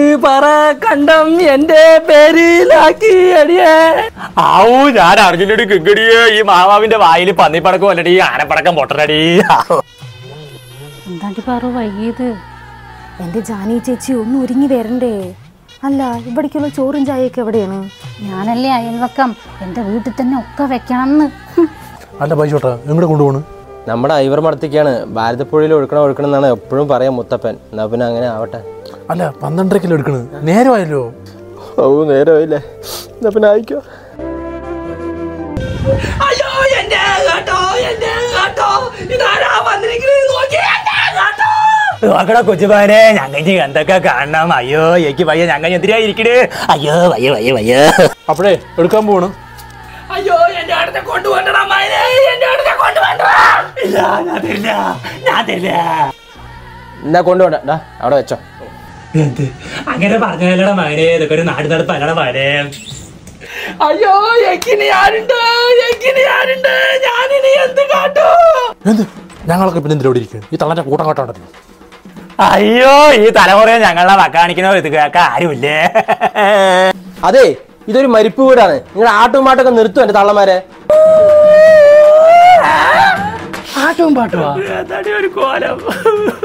പറ കണ്ടം എന്റെ പേരിലാക്കി അടിയേ. ആവൂ ഞാൻ അറിഞ്ഞില്ലടി കിങ്കടിയേ, ഈ മാമാവിന്റെ വായിൽ പന്നിപ്പടക്കം അല്ലടി ആനപ്പടക്കം പൊട്ടനടി. എന്താണ്ടി പറ വൈകിയത്? എന്റെ ജാനി ചേച്ചി ഒന്ന് ഒരുങ്ങി വരണ്ടേ? അല്ല ഇവിടേക്കുള്ള ചോറും ചായയൊക്കെ എവിടെയാണ്? ഞാനല്ലേ അയൽവക്കം, എന്റെ വീട്ടിൽ തന്നെ ഒക്കെ വെക്കണം. അല്ല പൈസോട്ടാ എങ്ങോട്ട് കൊണ്ടുപോകണം? നമ്മുടെ ഐവർ മടത്തിക്കാണ്, ഭാരതപ്പുഴയിൽ ഒഴുക്കണം എന്നാണ് എപ്പോഴും പറയാം മുത്തപ്പൻ. എന്നാ പിന്നെ അങ്ങനെ ആവട്ടെ. അല്ല 12:30 കിലോ എടുക്കണ്, നേരമായല്ലോ. ഓ നേരമായില്ലേ, എന്നാ പിന്നെ ആയിക്കോ. അയ്യോ എന്റെ കേട്ടോ, എന്റെ കേട്ടോ, ഇതാരാ വന്നിരിക്കുന്നത് നോക്കിയേ, കേട്ടോ. നോക്കടാ കൊച്ചുപാനെ, ഞങ്ങ എന്തൊക്കെ കാണണം. അയ്യോ എനിക്ക് വയ്യ, ഞങ്ങ എന്തിനാ ഇരിക്കണ്. അയ്യോ വയ്യ വയ്യ വയ്യ. അപ്പഴേ എടുക്കാൻ പോകണം. അയ്യോ എന്റെ അടുത്ത് കൊണ്ടുപോകണം, എന്റെ അടുത്ത് കൊണ്ടുപോകണം. ഇല്ല ഞാൻ തരില്ല, ഞാൻ തരില്ല. എന്നാ കൊണ്ടുപോണ്ട, അവിടെ വെച്ചോ. എന്ത് അങ്ങനെ പറഞ്ഞല്ലട മകനെ, ഇതൊക്കെ ഒരു നാട് നടപ്പല്ലട മകനെ. അയ്യോ എക്കിനി ആരുണ്ട്, എക്കിനി ആരുണ്ട്, ഞാനിനി എന്ത് കാട്ടു? എന്ത് ഞങ്ങളൊക്കെ പിന്നെ എന്തിനാ ഇവിടെ ഇരിക്കും? ഈ തള്ളന്റെ കൂട്ടം കാട്ടാണ്ടല്ലോ. അയ്യോ ഈ തലമുറയെ ഞങ്ങളെ വക്കാണിക്കണോ ഇത് കേൾക്കാൻ ആരുമില്ലേ. അതെ ഇതൊരു മരിപ്പ് വീടാണ്, നിങ്ങളുടെ ആട്ടുമാട്ടൊക്കെ നിർത്തും എന്റെ തള്ളമാരെ. ആട്ടും പാട്ടുവാ ഒരു കോലം.